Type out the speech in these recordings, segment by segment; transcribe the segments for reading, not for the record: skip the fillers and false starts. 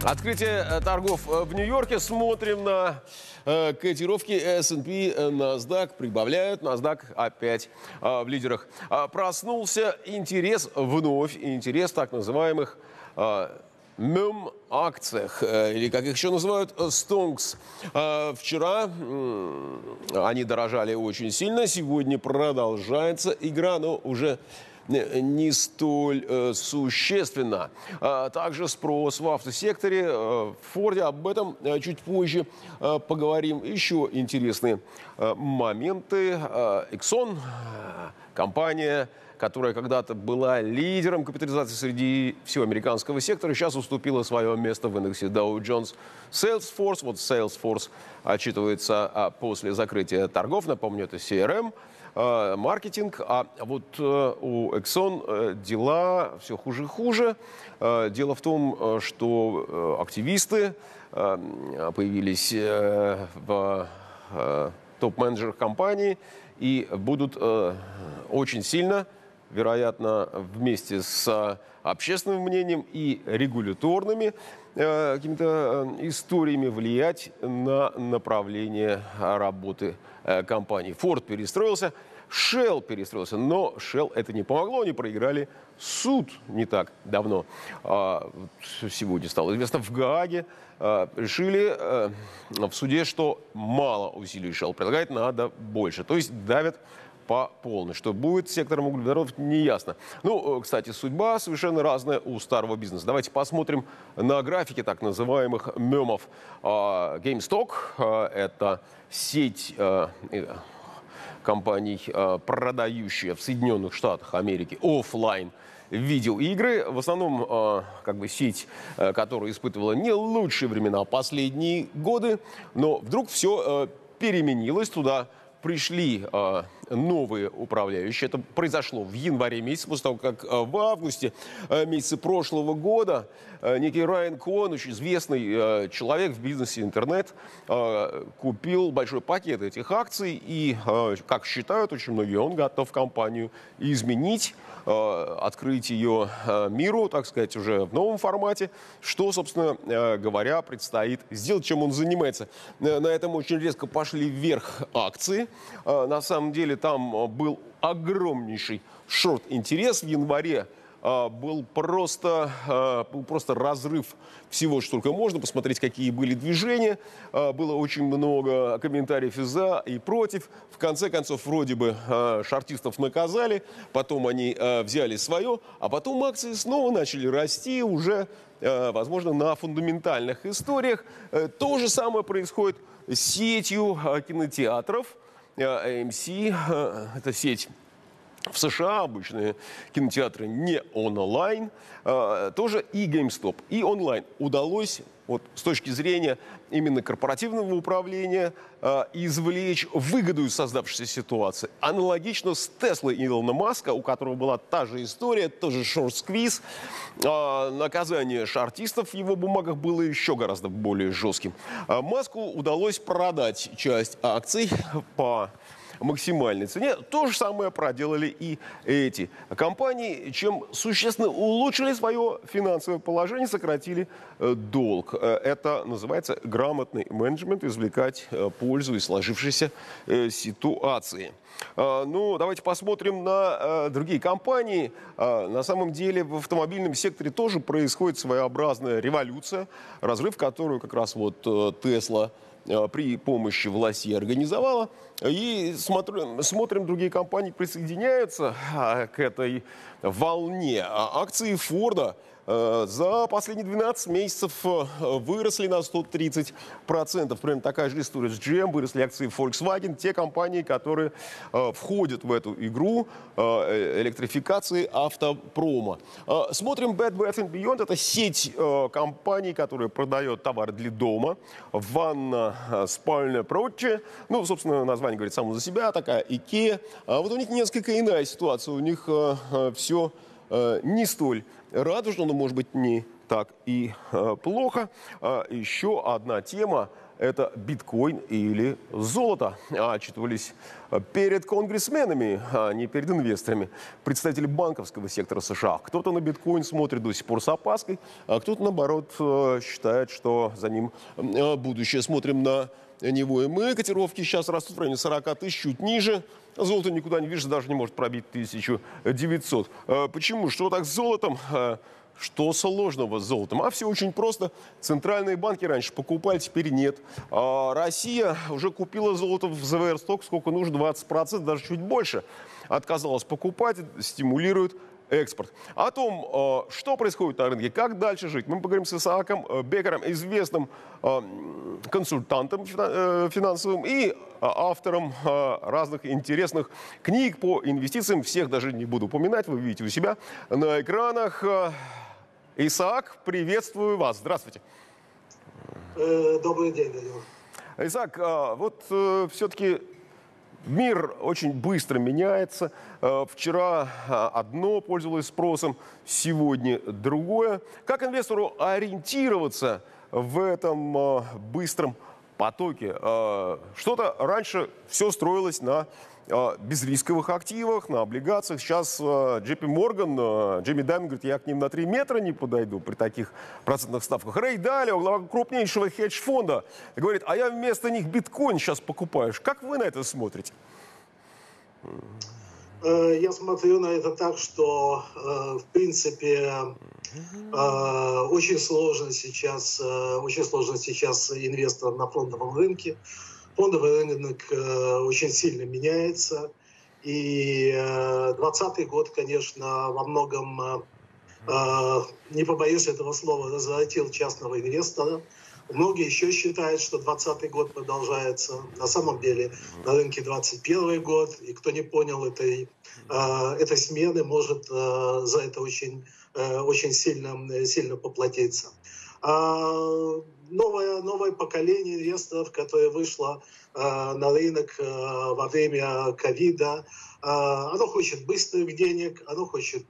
Открытие торгов в Нью-Йорке. Смотрим на котировки S&P, NASDAQ. Прибавляют. NASDAQ опять в лидерах. Проснулся интерес вновь. Интерес так называемых мем-акциях, или как их еще называют, стонкс. Вчера они дорожали очень сильно. Сегодня продолжается игра, но уже не столь существенно. Также спрос в автосекторе, в Форде. Об этом чуть позже поговорим. Еще интересные моменты. Exxon, компания, которая когда-то была лидером капитализации среди всего американского сектора, сейчас уступила свое место в индексе Dow Jones. Salesforce, вот Salesforce отчитывается после закрытия торгов, напомню, это CRM, маркетинг, а вот у Exxon дела все хуже и хуже. Дело в том, что активисты появились в топ-менеджерах компании и будут очень сильно, вероятно, вместе с общественным мнением и регуляторными какими-то историями влиять на направление работы компании. Ford перестроился, Shell перестроился, но Shell это не помогло, они проиграли суд не так давно. Сегодня стало известно, в Гааге решили в суде, что мало усилий Shell прилагает, надо больше. То есть давят по полной. Что будет с сектором углеводородов, не ясно. Ну, кстати, судьба совершенно разная у старого бизнеса. Давайте посмотрим на графики так называемых мемов. GameStop – это сеть компаний, продающая в Соединенных Штатах Америки офлайн видеоигры. В основном как бы сеть, которая испытывала не лучшие времена последние годы, но вдруг все переменилось. Туда пришли новые управляющие. Это произошло в январе месяце, после того, как в августе месяце прошлого года некий Райан Коэн, очень известный человек в бизнесе интернет, купил большой пакет этих акций и, как считают очень многие, он готов компанию изменить, открыть ее миру, так сказать, уже в новом формате, что, собственно говоря, предстоит сделать, чем он занимается. На этом очень резко пошли вверх акции. На самом деле там был огромнейший шорт-интерес в январе. Был просто разрыв всего, что только можно. Посмотреть, какие были движения. Было очень много комментариев и за, и против. В конце концов, вроде бы шортистов наказали. Потом они взяли свое. А потом акции снова начали расти уже, возможно, на фундаментальных историях. То же самое происходит с сетью кинотеатров. AMC – это сеть в США, обычные кинотеатры не онлайн, тоже и GameStop, и онлайн удалось вот с точки зрения именно корпоративного управления извлечь выгоду из создавшейся ситуации. Аналогично с Теслой Илона Маска, у которого была та же история, тоже шорт-сквиз. Наказание шортистов в его бумагах было еще гораздо более жестким. Маску удалось продать часть акций по максимальной цене. То же самое проделали и эти компании, чем существенно улучшили свое финансовое положение, сократили долг. Это называется грамотный менеджмент, извлекать пользу из сложившейся ситуации. Ну, давайте посмотрим на другие компании. На самом деле в автомобильном секторе тоже происходит своеобразная революция, разрыв, которую как раз вот Tesla при помощи власти организовала. И смотрим, другие компании присоединяются к этой волне. Акции Форда за последние 12 месяцев выросли на 130%. Примерно такая же история с GM. Выросли акции Volkswagen. Те компании, которые входят в эту игру электрификации автопрома. Смотрим Bed Bath & Beyond. Это сеть компаний, которая продает товары для дома. Ванна, спальня, прочее. Ну, собственно, название говорит само за себя. Такая IKEA. Вот у них несколько иная ситуация. У них все не столь радужно, но, может быть, не так и плохо. Еще одна тема это биткоин или золото. Отчитывались перед конгрессменами, а не перед инвесторами, представители банковского сектора США. Кто-то на биткоин смотрит до сих пор с опаской, а кто-то, наоборот, считает, что за ним будущее. Смотрим на него и мы. Котировки сейчас растут в районе 40 тысяч, чуть ниже. Золото никуда не движется, даже не может пробить 1900. Почему? Что так с золотом? Что сложного с золотом? А все очень просто. Центральные банки раньше покупали, теперь нет. Россия уже купила золото в ЗВР-сток, сколько нужно, 20%, даже чуть больше. Отказалась покупать, стимулирует экспорт. О том, что происходит на рынке, как дальше жить, мы поговорим с Исааком Бекером, известным консультантом финансовым и автором разных интересных книг по инвестициям. Всех даже не буду упоминать, вы видите у себя на экранах. Исаак, приветствую вас. Здравствуйте. Добрый день, Данил. Исаак, вот все-таки мир очень быстро меняется. Вчера одно пользовалось спросом, сегодня другое. Как инвестору ориентироваться в этом быстром потоке? Что-то раньше все строилось на безрисковых активах, на облигациях. Сейчас JP Morgan, Джейми Даймон говорит, я к ним на 3 метра не подойду при таких процентных ставках. Рэй Далио, глава крупнейшего хедж-фонда, говорит, а я вместо них биткоин сейчас покупаю. Как вы на это смотрите? Я смотрю на это так, что, в принципе, очень сложно сейчас инвесторам на фондовом рынке. Фондовый рынок очень сильно меняется. И 2020 год, конечно, во многом, не побоюсь этого слова, разворотил частного инвестора. Многие еще считают, что 2020 год продолжается. На самом деле на рынке 2021 год. И кто не понял этой смены, может за это очень сильно поплатиться. Новое поколение инвесторов, которое вышло на рынок во время ковида, оно хочет быстрых денег, оно хочет,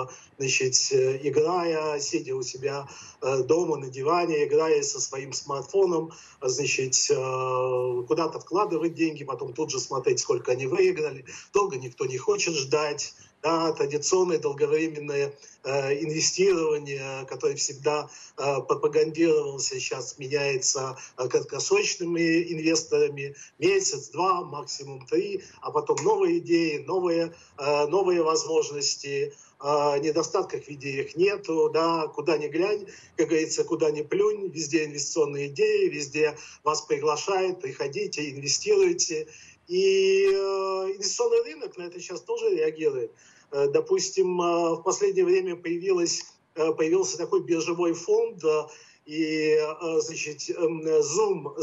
играя, сидя у себя дома на диване, играя со своим смартфоном, куда-то вкладывать деньги, потом тут же смотреть, сколько они выиграли. Долго никто не хочет ждать. Да, традиционное долговременное инвестирование, которое всегда пропагандировалось, сейчас меняется краткосрочными инвесторами. Месяц, 2, максимум 3, а потом новые идеи, новые возможности. Недостатков в идеях нету, да, куда ни глянь, как говорится, куда ни плюнь, везде инвестиционные идеи, везде вас приглашают, приходите, инвестируйте. И инвестиционный рынок на это сейчас тоже реагирует. Допустим, в последнее время появился такой биржевой фонд, и, Zoom,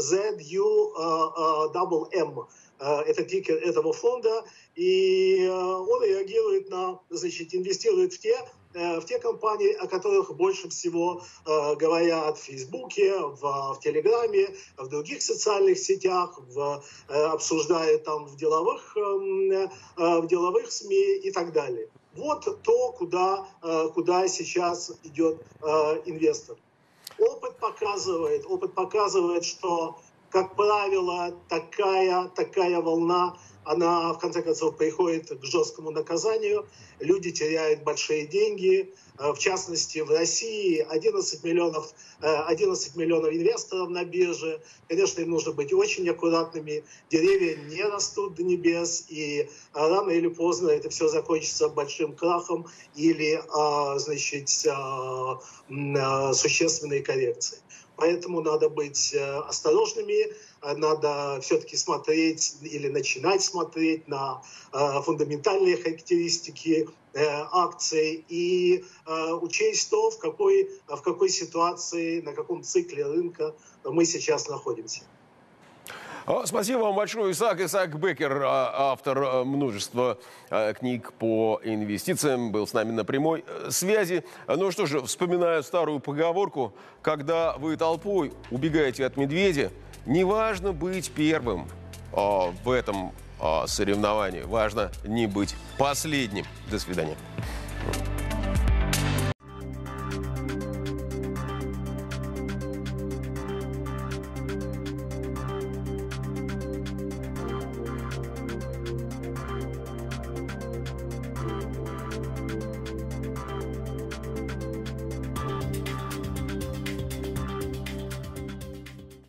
ZUMM, это тикер этого фонда, и он реагирует инвестирует в те компании, о которых больше всего говорят в Фейсбуке, в Телеграме, в других социальных сетях, обсуждают там в деловых СМИ и так далее. Вот то, куда сейчас идет инвестор. Опыт показывает, что, как правило, такая волна, она в конце концов приходит к жесткому наказанию. Люди теряют большие деньги. В частности, в России 11 миллионов инвесторов на бирже. Конечно, им нужно быть очень аккуратными. Деревья не растут до небес. И рано или поздно это все закончится большим крахом или существенной коррекцией. Поэтому надо быть осторожными, надо все-таки смотреть или начинать смотреть на фундаментальные характеристики акций и учесть то, в какой ситуации, на каком цикле рынка мы сейчас находимся. Спасибо вам большое, Исаак Бекер, автор множества книг по инвестициям, был с нами на прямой связи. Ну что же, вспоминаю старую поговорку, когда вы толпой убегаете от медведя, не важно быть первым в этом соревновании, важно не быть последним. До свидания.